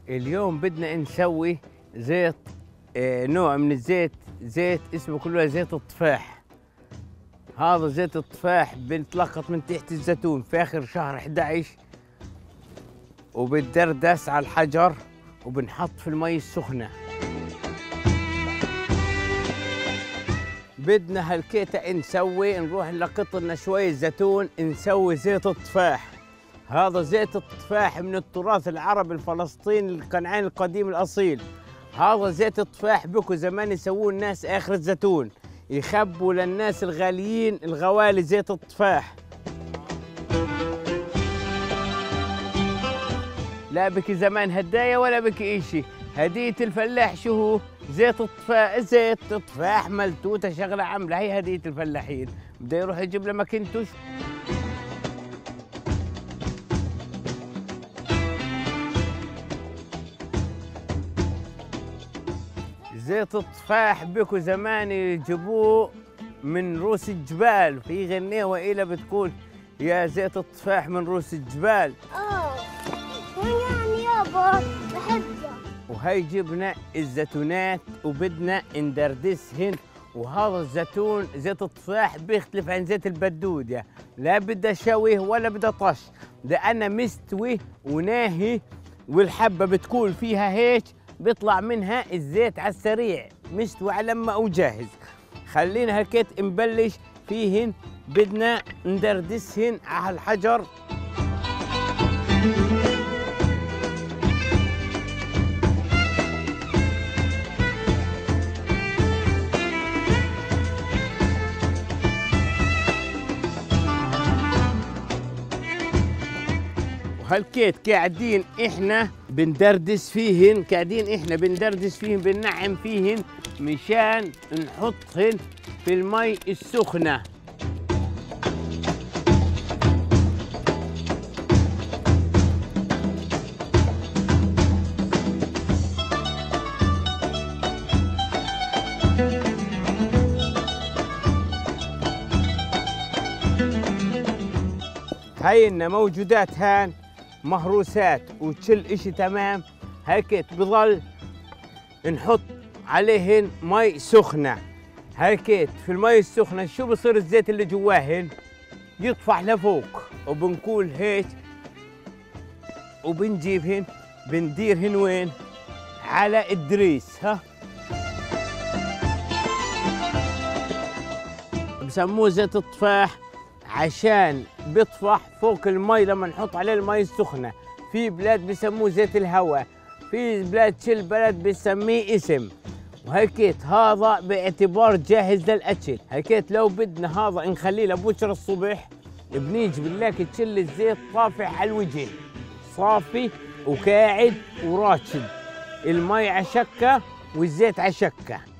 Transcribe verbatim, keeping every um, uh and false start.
اليوم بدنا نسوي زيت، آه، نوع من الزيت، زيت اسمه كله زيت التفاح. هذا زيت التفاح بنتلقط من تحت الزيتون في آخر شهر إحدى عشر، وبتدردس على الحجر وبنحط في المي السخنة. بدنا هالكيتا نسوي، نروح نلقط لنا شوية زيتون نسوي زيت التفاح. هذا زيت التفاح من التراث العربي الفلسطيني الكنعاني القديم الأصيل. هذا زيت التفاح بكو زمان يسووه الناس آخر الزيتون، يخبوا للناس الغاليين الغوالي زيت التفاح. لا بكي زمان هدايا ولا بكي إشي، هدية الفلاح شو هو؟ زيت التفاح، زيت تفاح ملتوتة شغلة عاملة، هي هدية الفلاحين. بده يروح يجيب له ماكنتوش. زيت التفاح بكو زمان يجيبوه من روس الجبال، في غنية وإلى بتقول يا زيت التفاح من روس الجبال. اه يعني يابا بحبها. وهي جبنا الزيتونات وبدنا ندردسهن. وهذا الزيتون زيت التفاح بيختلف عن زيت البدودة، لا بدها شوي ولا بدها طش، ده أنا مستوي وناهي، والحبة بتكون فيها هيك بيطلع منها الزيت على السريع، مستوي على لما وجاهز. خلينا هكيت نبلش فيهن، بدنا ندردسهن على الحجر. وهالكيت قاعدين احنا بندردس فيهن، قاعدين احنا بندردس فيهن، بننعم فيهن مشان نحطهن في المي السخنة. هاي لنا موجودات هان مهروسات وكل اشي تمام. هيك بضل نحط عليهن مي سخنة. هيك في المي السخنة شو بصير؟ الزيت اللي جواهن يطفح لفوق، وبنقول هيك وبنجيبهن بنديرهن وين؟ على الدريس. ها بسموه زيت التفاح عشان بيطفح فوق المي لما نحط عليه المي السخنة. في بلاد بسموه زيت الهواء، في بلاد شل بلد بسميه اسم. وهيكيت هذا باعتبار جاهز للأكل. هيكيت لو بدنا هذا نخليه لبكرة الصبح، بنيجي بنلاقي تشل الزيت طافح على الوجه، صافي وقاعد وراشد، المي على شكة والزيت على شكة.